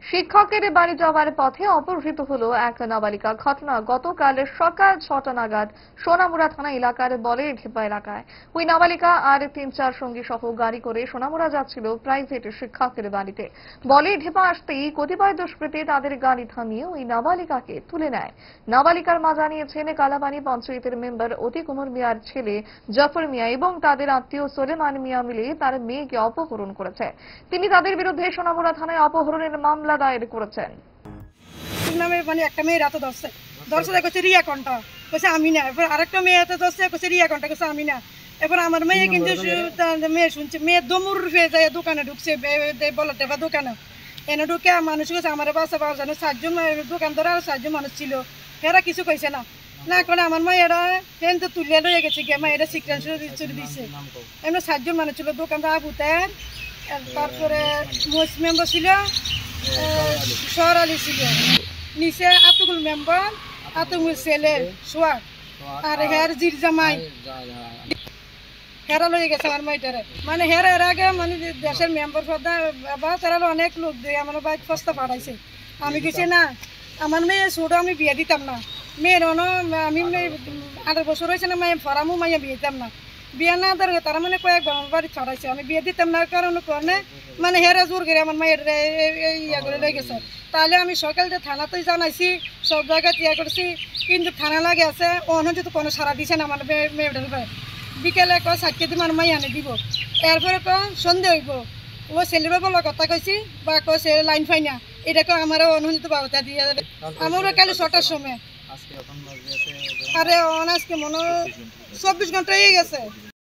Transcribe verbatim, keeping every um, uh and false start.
শিক্ষকের বাড়ি যাওয়ার পথে অপহৃত হলো এক নাবালিকা। ঘটনা গতকাল সকাল ছটা নাগাদ সোনামুড়া থানা এলাকার বলের ঢেপা এলাকায়। ওই নাবালিকা আর তিন চার সঙ্গী সহ গাড়ি করে সোনামুড়া যাচ্ছিল প্রাইভেট শিক্ষকের বাড়িতে। বলের ঢেপা আসতেই কতিপয় দুষ্কৃতী তাদের গাড়ি থামিয়ে ওই নাবালিকাকে তুলে নেয়। নাবালিকার মা জানিয়েছেন, কালাপানি পঞ্চায়েতের মেম্বার অতি কুমার মিয়ার ছেলে জাফর মিয়া এবং তাদের আত্মীয় সোলেমান মিয়া মিলে তার মেয়েকে অপহরণ করেছে। তিনি তাদের বিরুদ্ধে সোনামুড়া থানায় অপহরণের মামলা দায়ের করেছেন। নামে মানে একটা মেয়ে রাতে ধরছে ধরছে কইছে রিয়া কণ্ঠ কইছে আমি না, এরপর আরেকটা মেয়ে হাতে ধরছে কইছে রিয়া কণ্ঠ কইছে আমি না। এরপর আমার মেয়ে কিন্তু মেয়ে শুনছে, মেয়ে দমুর ফিরে যায় দোকানে ঢুকছে, বলতে বা দোকানে এনে ঢুকে মানুষ কইছে আমার বাসা পাওয়া জানো সাতজন দোকানদার আর সাতজন মানুষ ছিল, এরা কিছু কইছে না না করে আমার মা এরা ট্রেন তো তুলে লয়ে গেছে গিয়ে মা এটা সিকরেন চুরি দিচ্ছে। এমনি সাতজন মানুষ ছিল, দোকানদার আবুতের, তারপরে মোস মেম্বার ছিল, শহর আলী ছিল, নিচে আতুকুল মেম্বার, আতুকুল ছেলে সোয়াক আর হের জির জামাই হেরা লয়ে গেছে আমার মাইটারে। মানে হেরা এর আগে মানে দেশের মেম্বার বা তারা অনেক লোক দিয়ে আমার বাইক ফস্তা পাঠাইছে। আমি কিছু না, আমার মেয়ে ছোট, আমি বিয়ে দিতাম না। মেয়ের অন আমি আঠারো বছর হয়েছে না, মায়ে ফরামো মাইয়া বিয়ে দিতাম না। বিয়ে না দেওয়ার তারা মানে কয়েকবার আমার বাড়ি ছড়াইছে, আমি বিয়ে দিতাম না কারণ কারণে মানে হেরা জোর করে আমার মায়ের ইয়া করে লয়ে গেছে। তাহলে আমি সকালে থানাতেই জানাইছি, সব জায়গায় ইয়া করছি, কিন্তু থানা লাগে আছে অন্য তো কোনো সারা দিছে না আমার মেয়েটার উপরে। বিকেলে কয় সাতকে দিন আমার মাই আনে দিব, এরপরে কয় সন্ধে হইব, ও ছেলের বলার কথা কইছি বা কয় ছেলে লাইন ফাই না, এটাকে আমার অনুমোদিত বাবতা দিয়ে যাবে। আমারও কালি ছটার সময়, আরে আজকে মনে চব্বিশ ঘন্টা হয়ে গেছে।